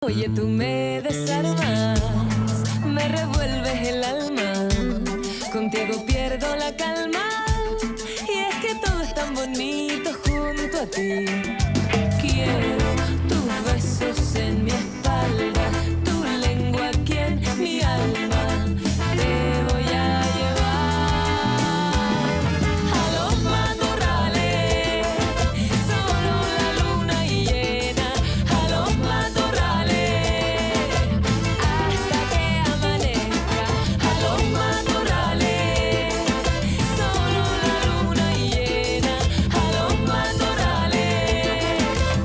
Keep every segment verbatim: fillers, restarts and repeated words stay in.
Oye, tú me desarmas, me revuelves el alma, contigo pierdo la calma, y es que todo es tan bonito junto a ti. Quiero tus besos en mi espalda, tu lengua aquí en mi alma, te voy a llevar a los matorrales, solo la luna llena, a los matorrales, hasta que amanezca, a los matorrales, solo la luna llena, a los matorrales,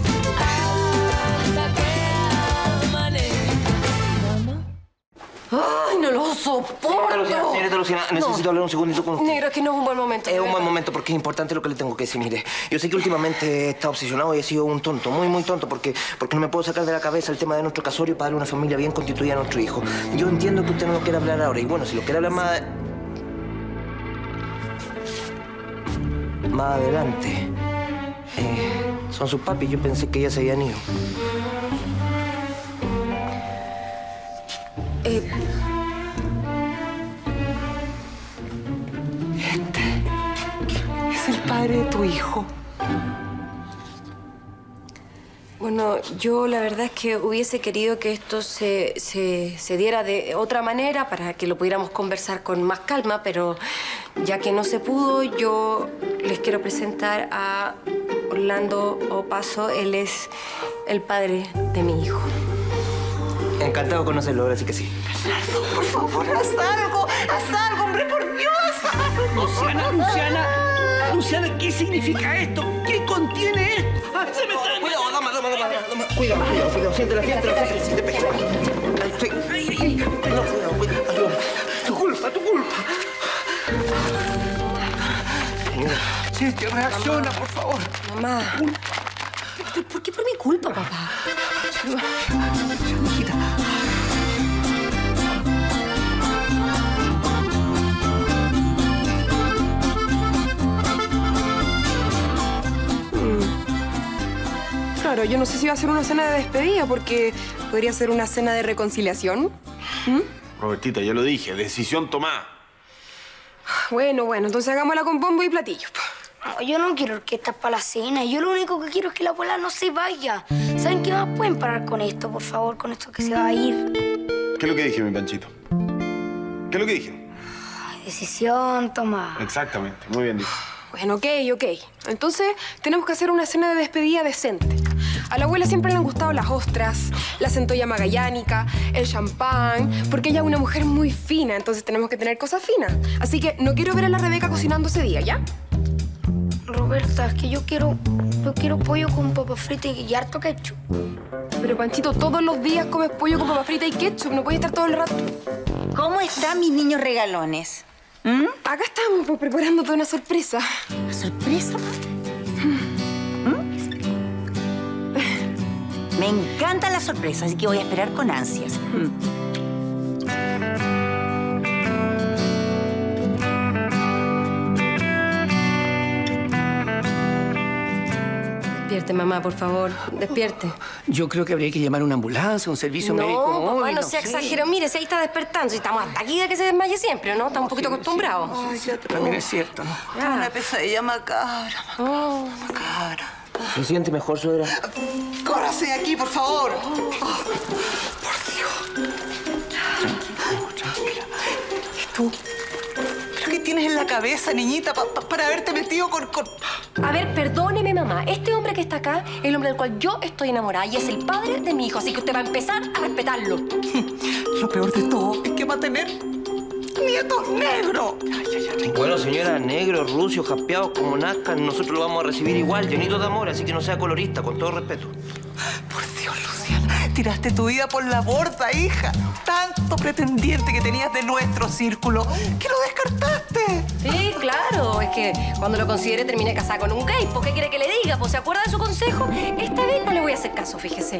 hasta que amanezca. ¿Mamá? ¡Ay, no lo soporto! Señorita Luciana, señorita Luciana, necesito No. hablar un segundito con usted. Negro, es que no es un buen momento. Es un buen momento porque es importante lo que le tengo que decir. Mire, yo sé que últimamente he estado obsesionado y he sido un tonto, muy, muy tonto, porque, porque no me puedo sacar de la cabeza el tema de nuestro casorio para darle una familia bien constituida a nuestro hijo. Yo entiendo que usted no lo quiere hablar ahora y bueno, si lo quiere hablar más... más adelante. Eh, son sus papis, yo pensé que ya se habían ido. Eh, Es el padre de tu hijo. bueno, yo la verdad es que hubiese querido que esto se, se, se diera de otra manera para que lo pudiéramos conversar con más calma, pero ya que no se pudo, yo les quiero presentar a Orlando Opaso. Él es el padre de mi hijo. Encantado de conocerlo, ahora sí que sí. Bernardo, por favor, haz algo. Haz algo, hombre, por Dios. Haz algo. Luciana, Luciana, Luciana, ¿qué significa esto? ¿Qué contiene esto? ¡Ah, se me está... Cuidado, dama, dama, dama, dama. Cuidado, cuidado, cuidado. Siéntela, siéntela, siéntela. Siéntela, siéntela. Sí. No, cuidado, cuidado. Ayúdame. Tu culpa, tu culpa. Señora. Sí, te reacciona, por favor. Mamá. ¿Por qué por mi culpa, papá? Hijita. Claro, yo no sé si va a ser una cena de despedida porque podría ser una cena de reconciliación. ¿Mm? Robertita, ya lo dije, decisión tomada. Bueno, bueno, entonces hagámosla con bombo y platillo. No, yo no quiero orquestas para la cena. Yo lo único que quiero es que la abuela no se vaya. ¿Saben qué más pueden parar con esto, por favor? Con esto que se va a ir. ¿Qué es lo que dije, mi Panchito? ¿Qué es lo que dije? Decisión tomada. Exactamente, muy bien dicho. Bueno, ok, ok. Entonces tenemos que hacer una cena de despedida decente. A la abuela siempre le han gustado las ostras, la centolla magallánica, el champán, porque ella es una mujer muy fina, entonces tenemos que tener cosas finas. Así que no quiero ver a la Rebeca cocinando ese día, ¿ya? Roberta, es que yo quiero... Yo quiero pollo con papas fritas y harto ketchup. Pero, Panchito, todos los días comes pollo con papa frita y ketchup. No puedes estar todo el rato. ¿Cómo están mis niños regalones? ¿Mm? Acá estamos, pues, preparándote una sorpresa. ¿Una sorpresa? ¿Mm? Me encantan las sorpresas, así que voy a esperar con ansias. ¿Mm? Despierte, mamá, por favor. Despierte. Yo creo que habría que llamar a una ambulancia, un servicio No, médico. papá, móvil, no sea sé. exagerado. Mire, si ahí está despertando. Si estamos hasta aquí de que se desmaye siempre, ¿no? Estamos un poquito acostumbrados. Ay, ya también es cierto, ¿no? Ah. Una pesadilla macabra, Oh. macabra. ¿Se siente mejor, suegra? Córrase de aquí, por favor. Oh, por Dios. Tranquila. ¿Y tú? ¿Pero qué tienes en la cabeza, niñita, pa- pa- para haberte metido con, con...? A ver, perdóneme, mamá. Este hombre que está acá es el hombre del cual yo estoy enamorada y es el padre de mi hijo, así que usted va a empezar a respetarlo. Lo peor de todo es que va a tener nietos negros. Ay, ay, ay. Bueno, señora, negros, rucios, jaspeados, como nazcan, nosotros lo vamos a recibir igual, llenitos de amor, así que no sea colorista, con todo respeto. Por Dios, Luciana, tiraste tu vida por la borda, hija. Tanto pretendiente que tenías de nuestro círculo, que lo descartaste. Sí, claro. Es que cuando lo considere terminé casada con un gay. ¿Por qué quiere que le diga? Pues, ¿se acuerda de su consejo? Esta vez no le voy a hacer caso, fíjese.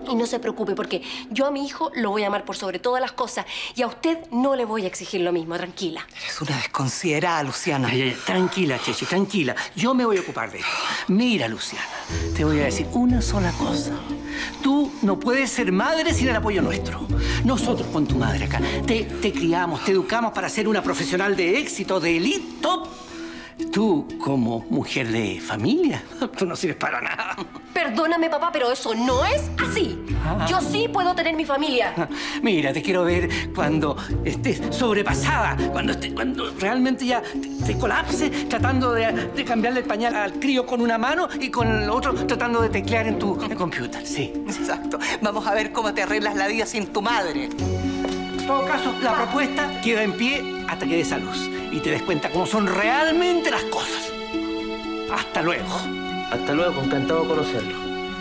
Y no se preocupe, porque yo a mi hijo lo voy a amar por sobre todas las cosas y a usted no le voy a exigir lo mismo, tranquila. Eres una desconsiderada, Luciana. Ay, ay, tranquila, Chechi, tranquila. Yo me voy a ocupar de esto. Mira, Luciana, te voy a decir una sola cosa. Tú no puedes ser madre sin el apoyo nuestro. Nosotros con tu madre acá te, te criamos, te educamos para ser una profesional de éxito, de elite top. Tú, como mujer de familia, tú no sirves para nada. Perdóname, papá, pero eso no es así. Ah. Yo sí puedo tener mi familia. Mira, te quiero ver cuando estés sobrepasada, cuando, estés, cuando realmente ya te, te colapse tratando de, de cambiarle el pañal al crío con una mano y con el otro tratando de teclear en tu en computer. Sí. Exacto. Vamos a ver cómo te arreglas la vida sin tu madre. En todo caso, la propuesta queda en pie hasta que des a luz y te des cuenta cómo son realmente las cosas. Hasta luego. Hasta luego, encantado de conocerlo.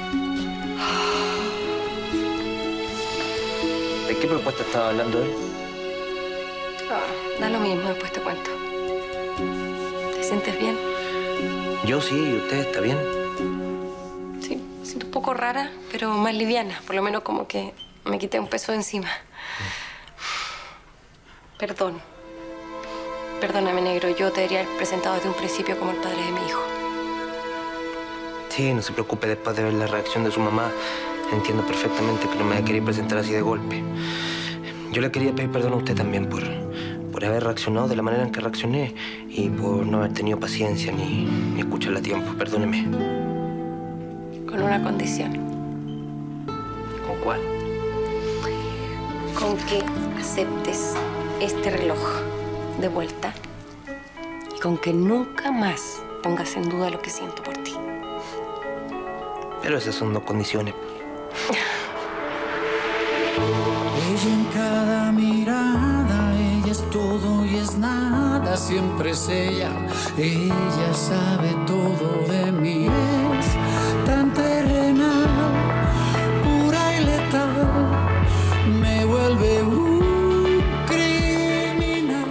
¿De qué propuesta estaba hablando él? Ah, da lo mismo, después te cuento. ¿Te sientes bien? Yo sí, ¿y usted está bien? Sí, me siento un poco rara, pero más liviana. Por lo menos como que me quité un peso de encima. Perdón. Perdóname, negro. Yo te debería haber presentado desde un principio como el padre de mi hijo. Sí, no se preocupe. Después de ver la reacción de su mamá, entiendo perfectamente que no me quería presentar así de golpe. Yo le quería pedir perdón a usted también por, por haber reaccionado de la manera en que reaccioné y por no haber tenido paciencia ni, ni escucharla a tiempo. Perdóneme. Con una condición. ¿Con cuál? Con que aceptes este reloj de vuelta y con que nunca más pongas en duda lo que siento por ti. Pero esas son dos condiciones. Ella en cada mirada, ella es todo y es nada, siempre es ella. Ella sabe todo de mí, es tan terrenal, pura y letal, me vuelve un criminal.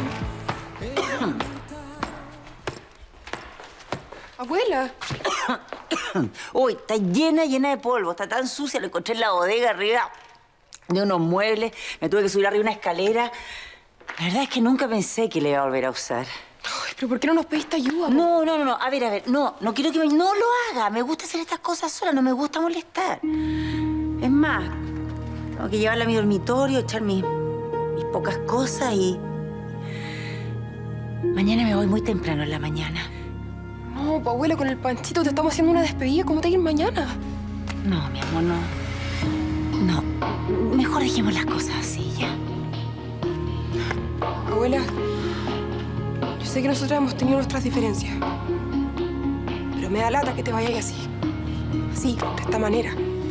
Abuela. Uy, está llena, llena de polvo. Está tan sucia. Lo encontré en la bodega arriba de unos muebles. Me tuve que subir arriba una escalera. La verdad es que nunca pensé que le iba a volver a usar. Ay, pero ¿por qué no nos pediste ayuda? No, no, no, no. A ver, a ver. No, no quiero que me... No lo haga. Me gusta hacer estas cosas sola. No me gusta molestar. Es más, tengo que llevarla a mi dormitorio, echar mis, mis pocas cosas y... Mañana me voy muy temprano en la mañana. No, pues, abuela, con el Panchito te estamos haciendo una despedida. ¿Cómo te ir mañana? No, mi amor, no. No. Mejor dejemos las cosas así, ya. Abuela, yo sé que nosotras hemos tenido nuestras diferencias. Pero me da lata que te vayas así. Así, de esta manera.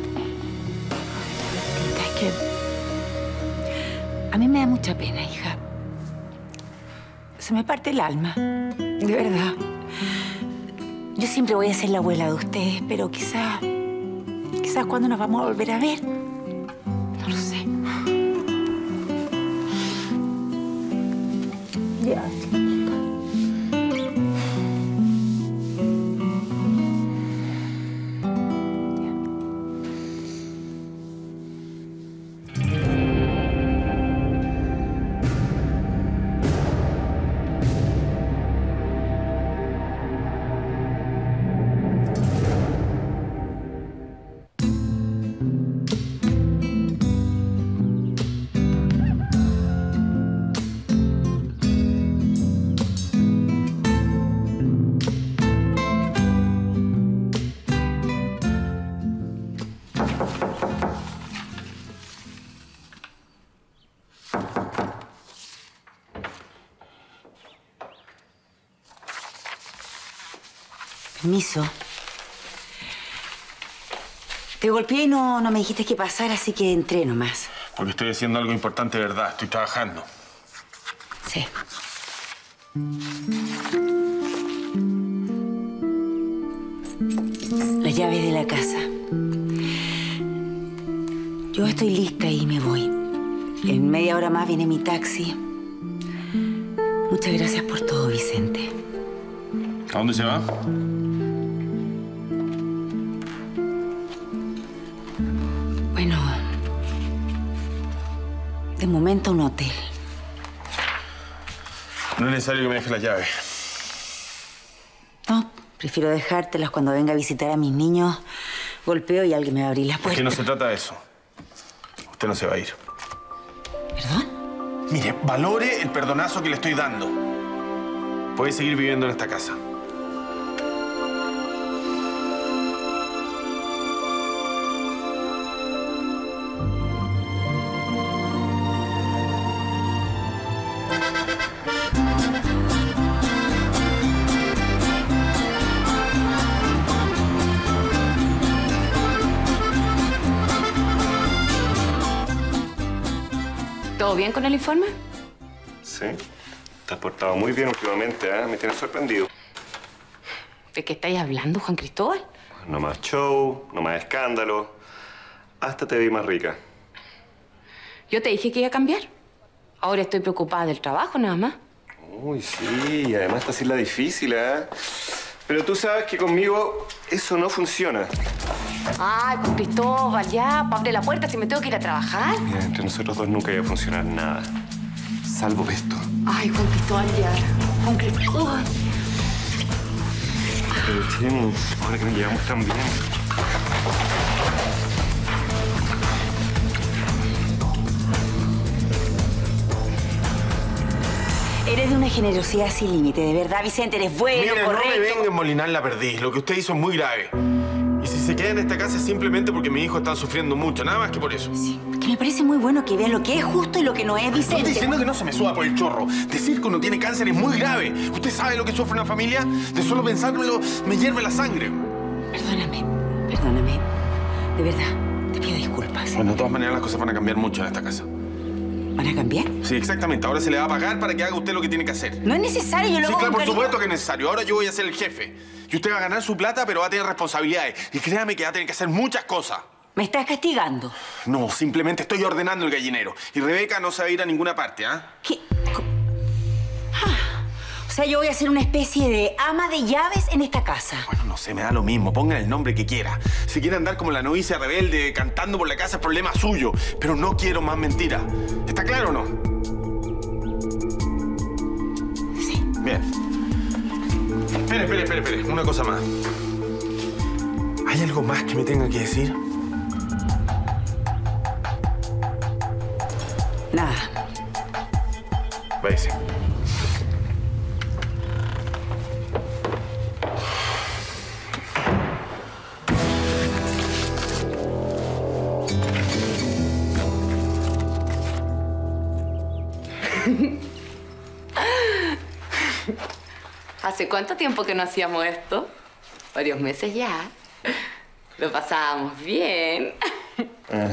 Es que... A mí me da mucha pena, hija. Se me parte el alma. De verdad. Yo siempre voy a ser la abuela de ustedes, pero quizás... Quizás cuando nos vamos a volver a ver... No lo sé. Ya. Permiso. Te golpeé y no, no me dijiste qué pasar, así que entré nomás. Porque estoy haciendo algo importante de verdad. Estoy trabajando. Sí. Las llaves de la casa. Yo estoy lista y me voy. En media hora más viene mi taxi. Muchas gracias por todo, Vicente. ¿A dónde se va? de momento a un hotel. No es necesario que me dejes las llaves. No, prefiero dejártelas cuando venga a visitar a mis niños. Golpeo y alguien me va a abrir la puerta. Es que no se trata de eso. Usted no se va a ir. ¿Perdón? Mire, valore el perdonazo que le estoy dando. Puede seguir viviendo en esta casa. ¿Todo bien con el informe? Sí. Te has portado muy bien últimamente, ¿eh? Me tienes sorprendido. ¿De qué estáis hablando, Juan Cristóbal? No más show, no más escándalo. Hasta te vi más rica. Yo te dije que iba a cambiar. Ahora estoy preocupada del trabajo, nada más. Uy, sí. Y además está así la difícil, ¿eh? Pero tú sabes que conmigo eso no funciona. Ay, Juan Cristóbal, ya, abre la puerta si me tengo que ir a trabajar. Mira, entre nosotros dos nunca iba a funcionar nada. Salvo esto. Ay, Juan Cristóbal, ya. Juan Cristóbal. Pero, Chemo, ahora que nos llevamos tan bien. Eres de una generosidad sin límite, de verdad, Vicente. Eres bueno, Mire, correcto. no me venga a molinar la perdiz. Lo que usted hizo es muy grave. Y si se queda en esta casa es simplemente porque mis hijos están sufriendo mucho. Nada más que por eso. Sí, que me parece muy bueno que vean lo que es justo y lo que no es, Vicente. Estoy diciendo que no se me suba por el chorro. Decir que uno tiene cáncer es muy grave. ¿Usted sabe lo que sufre una familia? De solo pensármelo me hierve la sangre. Perdóname, perdóname. De verdad, te pido disculpas. Bueno, de todas maneras las cosas van a cambiar mucho en esta casa. ¿Van a cambiar? Sí, exactamente. Ahora se le va a pagar para que haga usted lo que tiene que hacer. No es necesario, yo lo Sí, hago claro, con por cariño. supuesto que es necesario. Ahora yo voy a ser el jefe. Y usted va a ganar su plata, pero va a tener responsabilidades. Y créame que va a tener que hacer muchas cosas. ¿Me estás castigando? No, simplemente estoy ordenando el gallinero. Y Rebeca no se va a ir a ninguna parte, ¿ah? ¿Qué? Ah, o sea, yo voy a ser una especie de ama de llaves en esta casa. Bueno, no sé, me da lo mismo. Pongan el nombre que quiera. Si quiere andar como la novicia rebelde cantando por la casa, es problema suyo. Pero no quiero más mentiras. ¿Está claro o no? Sí. Bien. Espere, espere, espere, espere. Una cosa más. ¿Hay algo más que me tenga que decir? Nada. Váyase. ¿Hace cuánto tiempo que no hacíamos esto? Varios meses ya. Lo pasábamos bien. Ah.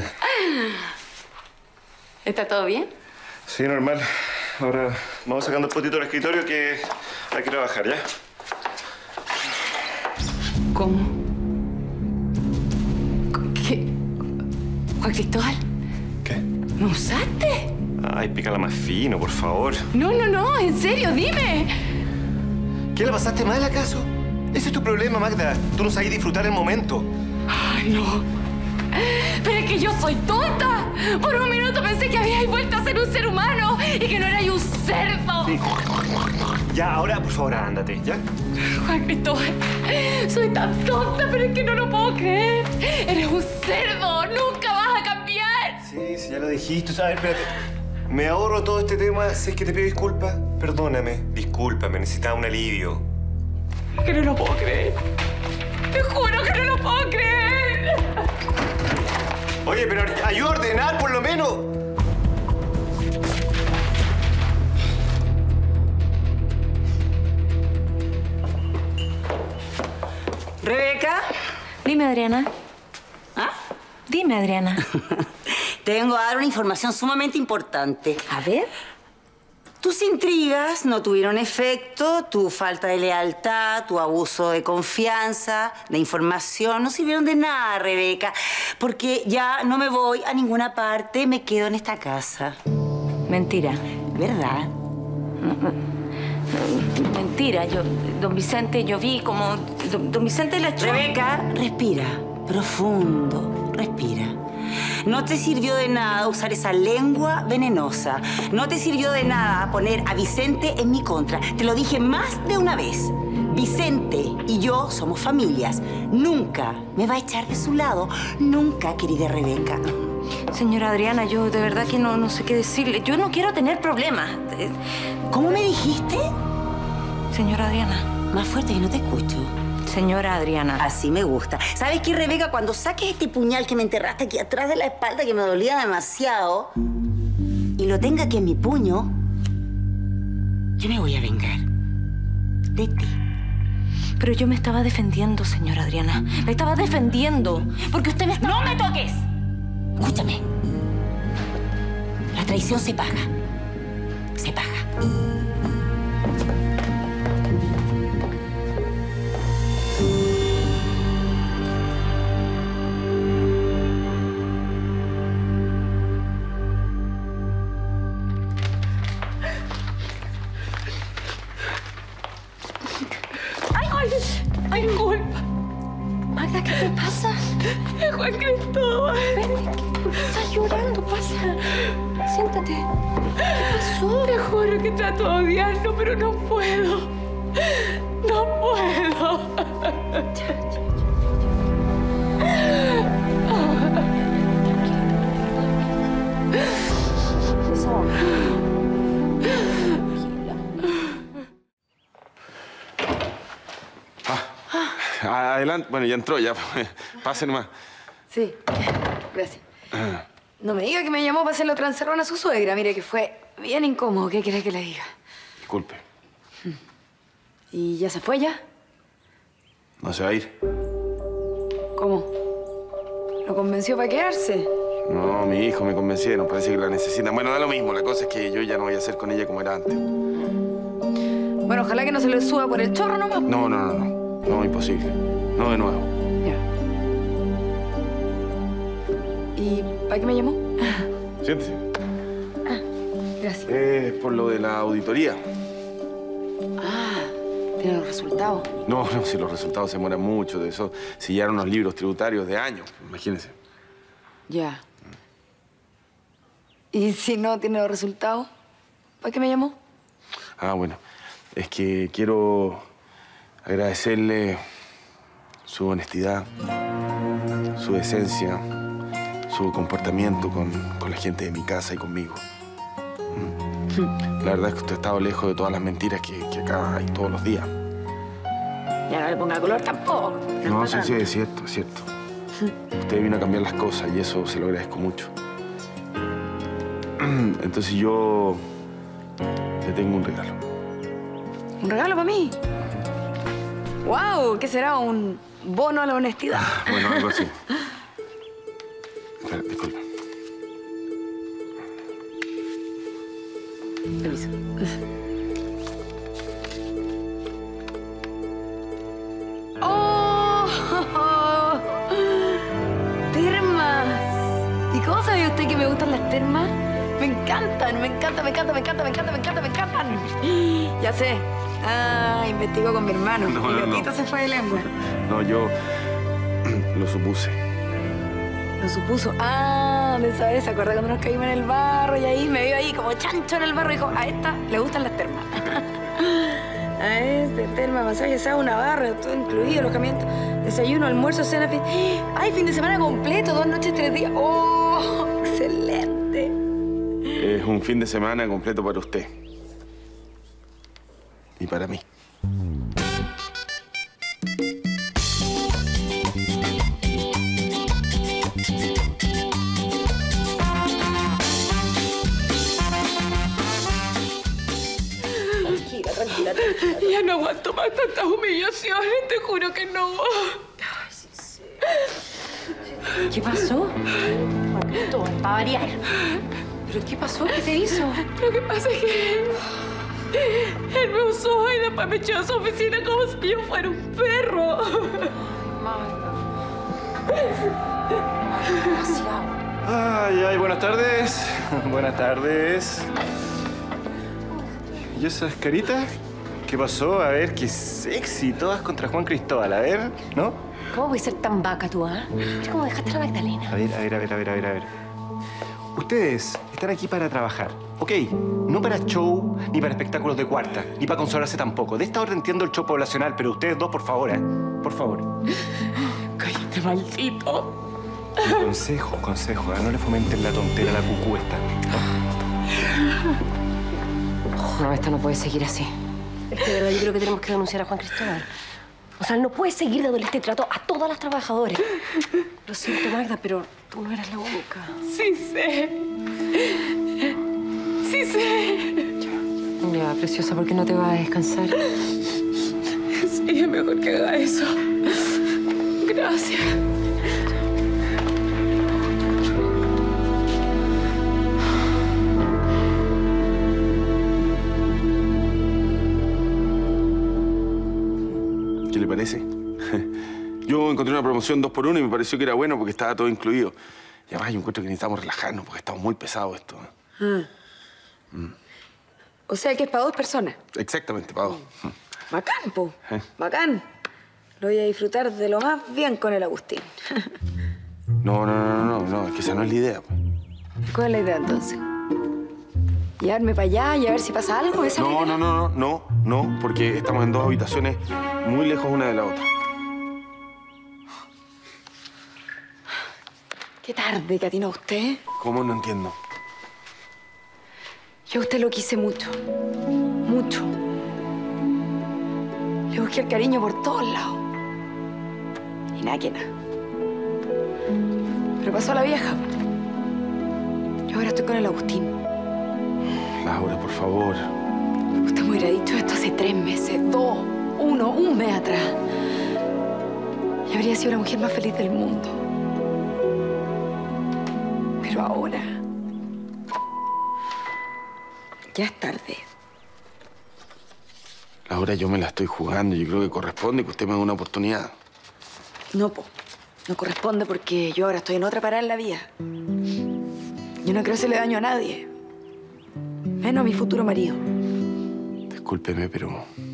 ¿Está todo bien? Sí, normal. Ahora vamos sacando el potito del escritorio que hay que trabajar, ¿ya? ¿Cómo? ¿Qué? ¿Juan Cristóbal? ¿Qué? ¿Me usaste? Ay, pícala más fino, por favor. No, no, no, en serio, dime. ¿Qué, la pasaste mal, acaso? Ese es tu problema, Magda. Tú no sabes disfrutar el momento. Ay, no. Pero es que yo soy tonta. Por un minuto pensé que habíais vuelto a ser un ser humano y que no erais un cerdo. Sí. Ya, ahora, por favor, ándate, ¿ya? Juan Cristóbal, soy tan tonta, pero es que no lo puedo creer. Eres un cerdo. Nunca vas a cambiar. Sí, sí, ya lo dijiste. ¿Sabes? Espérate. Me ahorro todo este tema. Si es que te pido disculpas, perdóname. Discúlpame, necesitaba un alivio. Es que no lo puedo creer. Te juro que no lo puedo creer. Oye, pero ayuda a ordenar, por lo menos. ¿Rebeca? Dime, Adriana. ¿Ah? Dime, Adriana. Te vengo a dar una información sumamente importante. A ver. Tus intrigas no tuvieron efecto, tu falta de lealtad, tu abuso de confianza, de información, no sirvieron de nada, Rebeca, porque ya no me voy a ninguna parte, me quedo en esta casa. Mentira. ¿Verdad? Mentira. Yo, don Vicente, yo vi como... Don, don Vicente la echó. Rebeca, respira, profundo, respira. No te sirvió de nada usar esa lengua venenosa. No te sirvió de nada poner a Vicente en mi contra. Te lo dije más de una vez. Vicente y yo somos familias. Nunca me va a echar de su lado. Nunca, querida Rebeca. Señora Adriana, yo de verdad que no, no sé qué decirle. Yo no quiero tener problemas. ¿Cómo me dijiste? Señora Adriana. Más fuerte, que no te escucho. Señora Adriana. Así me gusta. ¿Sabes qué, Rebeca? Cuando saques este puñal que me enterraste aquí atrás de la espalda, que me dolía demasiado, y lo tenga aquí en mi puño, yo me voy a vengar de ti. Pero yo me estaba defendiendo, señora Adriana. Me estaba defendiendo. Porque usted me está... ¡No me toques! Escúchame. La traición se paga. Se paga. ¡Ay, ay! ¡Ay, disculpa! Magda, ¿qué te pasa? Es Juan Cristóbal. Ven, ¿por qué estás llorando? Pasa. Siéntate. ¿Qué pasó? Te juro que trato de odiarlo, pero no puedo. No puedo. Ah, adelante. Bueno, ya entró, ya. Pase nomás. Sí, gracias. No me diga que me llamó para hacerle otra encerrona a su suegra. Mire que fue bien incómodo. ¿Qué quiere que le diga? Disculpe. ¿Y ya se fue ya? No se va a ir. ¿Cómo? ¿Lo convenció para quedarse? No, mi hijo me convencieron. Parece que la necesitan. Bueno, da lo mismo. La cosa es que yo ya no voy a hacer con ella como era antes. Bueno, ojalá que no se le suba por el chorro nomás. No, no, no, no. No, imposible. No de nuevo. Ya. ¿Y para qué me llamó? Siéntese. Ah, gracias. Es por lo de la auditoría. Ah, ¿tiene los resultados? No, no, si los resultados se demoran mucho. De eso sellaron unos libros tributarios de años. Imagínense. Ya. ¿Y si no tiene los resultados? ¿Para qué me llamó? Ah, bueno. Es que quiero agradecerle su honestidad, su decencia, su comportamiento con, con la gente de mi casa y conmigo. La verdad es que usted ha estado lejos de todas las mentiras que, que acá hay todos los días. Ya no le ponga color tampoco. No, sí, sí, es cierto, es cierto. Usted vino a cambiar las cosas y eso se lo agradezco mucho. Entonces yo le tengo un regalo. ¿Un regalo para mí? ¡Wow! ¿Qué será? ¿Un bono a la honestidad? Bueno, algo así. Espera, disculpa. Permiso. ¡Oh! ¡Termas! ¿Y cómo sabe usted que me gustan las termas? Me encantan, me encanta, me encanta, me encanta, me encanta, me encanta, me encantan. Ya sé. Ah, investigó con mi hermano. No, mi no, gatito no. se fue de lengua. No, yo lo supuse. Lo supuso. Ah, de esa vez, ¿se acuerda cuando nos caímos en el barro? Y ahí me vio ahí como chancho en el barro y dijo, a esta le gustan las termas. A este, terma, masaje, sauna, barra, todo incluido, alojamiento, desayuno, almuerzo, cena, fin... ¡Ay, fin de semana completo! Dos noches, tres días. ¡Oh, excelente! Es un fin de semana completo para usted. Y para mí. Tranquila, tranquila, tranquila. Ya no aguanto más tantas humillaciones, te juro que no. Ay, sí, sí. ¿Qué pasó? Todo para variar. ¿Pero qué pasó? ¿Qué te hizo? Lo que pasa es que él me usó y después me echó a su oficina como si yo fuera un perro. Ay, ay, buenas tardes. Buenas tardes. ¿Y esas caritas? ¿Qué pasó? A ver, qué sexy. Todas contra Juan Cristóbal. A ver, ¿no? ¿Cómo puedes ser tan vaca tú, ah? Mira cómo dejaste a la Magdalena. A ver, a ver, a ver, a ver, a ver, a ver. Ustedes están aquí para trabajar, ¿ok? No para show, ni para espectáculos de cuarta, ni para consolarse tampoco. De esta hora entiendo el show poblacional, pero ustedes dos, por favor, ¿eh? Por favor. Cállate, maldito. Consejo, consejo. ¿eh? No le fomenten la tontera a la cucú esta. No, esto no puede seguir así. Es que de verdad yo creo que tenemos que denunciar a Juan Cristóbal. O sea, él no puede seguir dándole este trato a todas las trabajadoras. Lo siento, Magda, pero tú no eres la única. Sí sé. Sí sé. Ya, ya, preciosa, ¿por qué no te vas a descansar? Sí, es mejor que haga eso. Gracias. ¿Qué le parece? Yo encontré una promoción dos por uno y me pareció que era bueno porque estaba todo incluido. Y además yo encuentro que necesitamos relajarnos porque estamos muy pesados esto. Ah. Mm. O sea que es para dos personas. Exactamente, para dos. Bacán, po. Eh. Bacán. Lo voy a disfrutar de lo más bien con el Agustín. No, no, no, no, no, es que esa no es la idea. Pues. ¿Cuál es la idea, entonces? ¿Llevarme para allá y a ver si pasa algo? ¿Esa es la No, idea? no, no, no, no, no, porque estamos en dos habitaciones muy lejos una de la otra. Qué tarde que atinó usted. ¿Cómo? No entiendo. Yo a usted lo quise mucho. Mucho. Le busqué el cariño por todos lados. Y nada que nada. Pero pasó la vieja. Yo ahora estoy con el Agustín. Laura, por favor. Usted me hubiera dicho esto hace tres meses, dos, uno, un mes atrás. Y habría sido la mujer más feliz del mundo. Pero ahora... ya es tarde. Laura, yo me la estoy jugando. Yo creo que corresponde que usted me dé una oportunidad. No, po. No corresponde porque yo ahora estoy en otra parada en la vida. Yo no quiero hacerle daño a nadie. Menos a mi futuro marido. Discúlpeme, pero...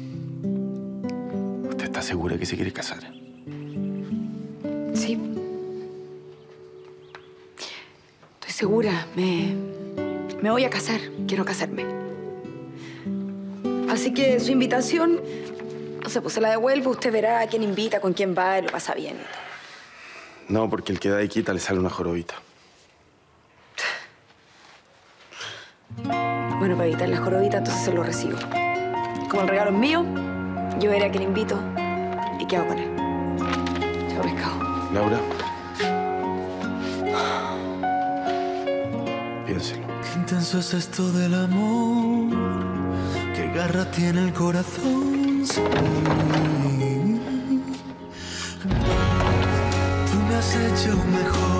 ¿usted está segura que se quiere casar? Sí. Estoy segura. Me... me voy a casar. Quiero casarme. Así que su invitación... no sé, pues se la devuelvo. Usted verá a quién invita, con quién va y lo pasa bien. No, porque el que da y quita le sale una jorobita. Bueno, para evitar la jorobita, entonces se lo recibo. Como el regalo es mío, yo veré a quién invito y qué hago con él. Chao, pescado. Laura. Piénselo. Qué intenso es esto del amor, qué garra tiene el corazón. Sí. Tú me has hecho mejor.